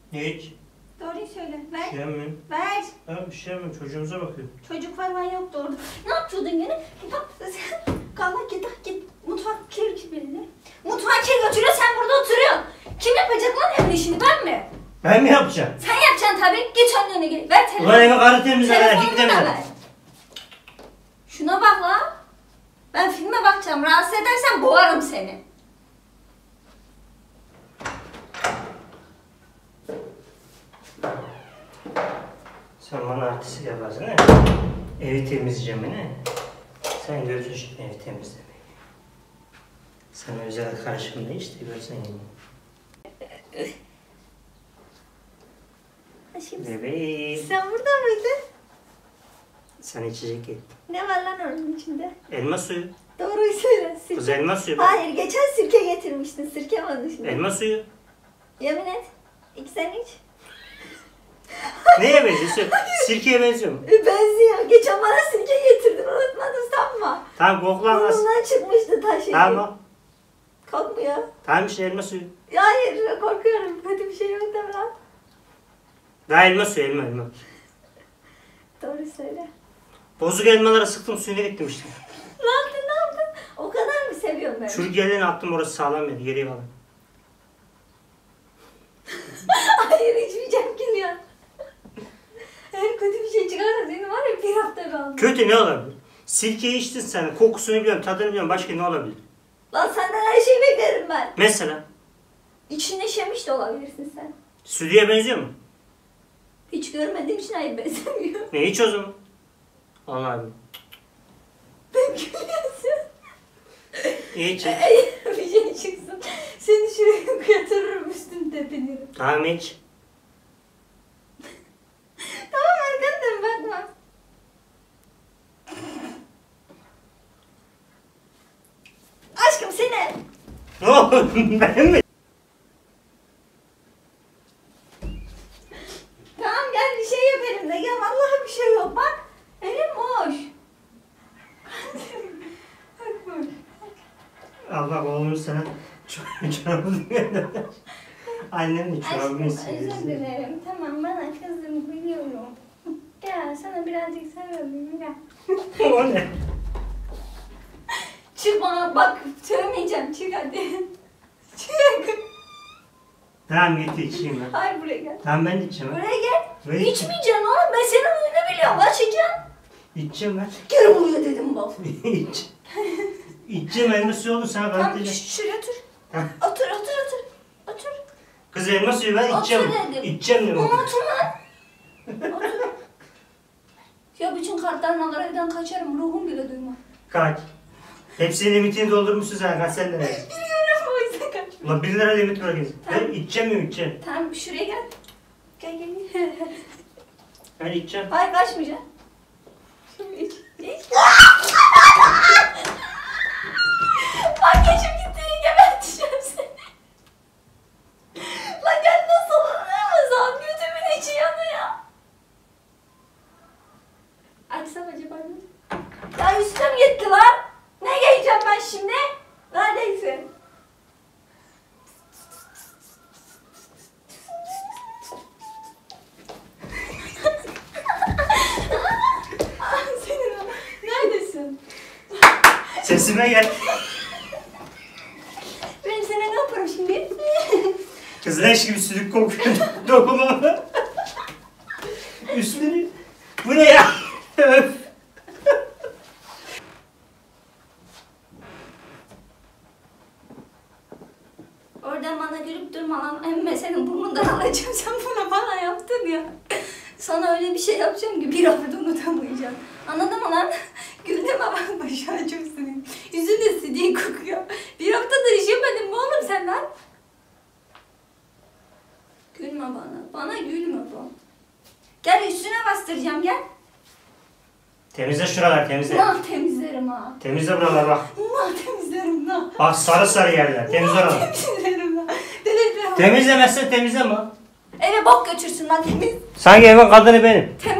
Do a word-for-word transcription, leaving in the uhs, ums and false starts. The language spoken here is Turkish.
Hiç. Doğruyu söyle. Ver. Bir şey mi? Ver. Ha, bir şey mi? Çocuğumuza bakıyorum. Çocuk falan yoktu orada. Ne yapıyordun gene? Bak sen kalma git git. Mutfak kir kir belli. Mutfağı kir götürüyor sen burada oturuyorsun. Kim yapacak lan evin işini ben mi? Ben mi yapacağım? Sen yapacaksın tabii. Geç önüne gel. Ver telefonu. Ulan eve karı temizle. Telefonunu da ver. Şuna bak lan. Ben filme bakacağım. Rahatsız edersen boğarım seni. Sen bana artistlik yaparsın he? Evi temizleyeceğim ne? Sen gözün şimdi evi temizlemeyi. Sana özel karşımda işte görsen yine. Aşkım Bebeğim. sen burada mıydın? Sana içecek et. Ne var lan onun içinde? Elma suyu. Doğruyu söyle. Sirke. Kız elma suyu. Bak. Hayır geçen sirke getirmiştin. Sirke var dışında. Elma suyu. Yemin et. İki sen iç. Neye benziyor? Sirkeye benziyor mu? Benziyor. Geçen bana sirke getirdin. Unutmadın sanma. Tamam koklan nasıl? Burnundan çıkmıştı taşı. Tamam. Korkmuyor. Tamam işte elma suyu. Hayır korkuyorum. Kötü bir şey yok deme lan. Daha elma suyu elma elma. Doğru söyle. Bozuk elmalara sıktım suyuna gittim işte. Ne yaptın ne yaptın? O kadar mı seviyorum ben? Çürük yerlerini attım orası sağlam yedi. Geriye kalın. Hayır içmeyeceğim ki ya. Eğer kötü bir şey çıkarsa seni var ya bir hafta kaldı. Kötü ne olabilir? Sirkeyi içtin sen. Kokusunu biliyorum, tadını biliyorum. Başka ne olabilir? Lan senden her şeyi beklerim ben. Mesela? İçinde şemiş de olabilirsin sen. Sütüye benziyor mu? Hiç görmediğim için hayır benzemiyor. Ne iç o zaman? Allah abi. Ben gülüyorsun. İç. Eğer bir şey çıksın seni şuraya yatırırım üstünü tepinirim. Tamam iç. Tamam arkandan bakma. Aşkım seni. Ne oldu? Ben mi? Tamam gel bir şey yap elimde. Gel vallahi bir şey yok bak. Elim boş. Bak boş. Allah oğlum sana çorabını gönder. Annem de çorabını Aşkım özür istiyor. dilerim. Tamam bana kızdım biliyorum. Gel sana birazcık seviyorum gel. O ne? Çık bana bak söylemeyeceğim çık hadi. Çık. Tamam git içeyim ben. Hayır buraya gel. Tamam ben de içeceğim. Buraya gel. Buraya İçmeyeceksin oğlum ben senin huyunu biliyorum açacağım. İçeceğim ben. Gel buraya dedim bak. İç. İçeceğim elma suyu olur sana Tamam kanıtlayacağım. ş- şuraya otur. Heh. Otur otur otur. Otur. Kız elma suyu ben Otur içeceğim. dedim. İçeceğim dedim. Otur lan. Otur. Ya bütün kartlarını alır evden kaçarım ruhum bile duymaz. Kaç. Hepsinin limitini doldurmuşsun sen. Kaç sen liraya? Biliyorum o yüzden kaç. Ulan bir lira limit var kesin. Tamam. Ben içeceğim mi içeceğim? Tamam şuraya gel. Gel gel gel. Ben içeceğim. Hayır kaçmayacaksın. Şimdi iç. İç. Bak geçim gitti. Geberteceğim seni. Lan gel nasıl oluyor? Götümün içi yanıyor. Açsam acaba ne? Ya üstüm gitti lan. Ne giyeceğim ben şimdi? Neredeyse. Senin o. Neredesin? Sesime gel. Ben sana ne yaparım şimdi? Kız leş gibi sülük kokuyor. Dokunma. Üstleri. Bu ne ya? Öf. Oradan bana gülüp durma lan. Emme senin burnundan alacağım. Sen bunu bana yaptın ya. Sana öyle bir şey yapacağım ki bir hafta unutamayacağım. Anladın mı lan? Güldüm ama şu an çok sinirliyim. Yüzün de sidiği kokuyor. Bir haftadır iş yemedim mi oğlum sen lan? Gülme bana. Bana gülme bu. Gel üstüne bastıracağım gel. Temizle şuralar temizle. Nah temizlerim ha. Temizle buralar bak. Nah temizlerim nah. Bak sarı sarı yerler. Temizle Nah oraları. temizlerim nah. Delirtme. Temizlemezsen temizleme. Eve bok götürsün lan temiz. Sanki evin kadını benim. Temiz